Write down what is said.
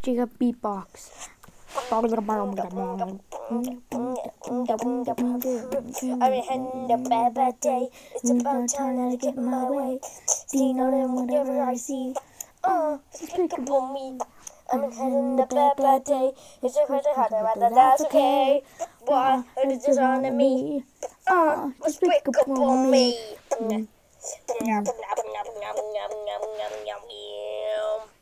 Jacob beatbox. I've been having a bad day. It's about time I get my way. Seeing all and whatever I see. Despicable me. I've been having a bad day. It's a question hard, but that's okay. Why is this on me? Despicable me.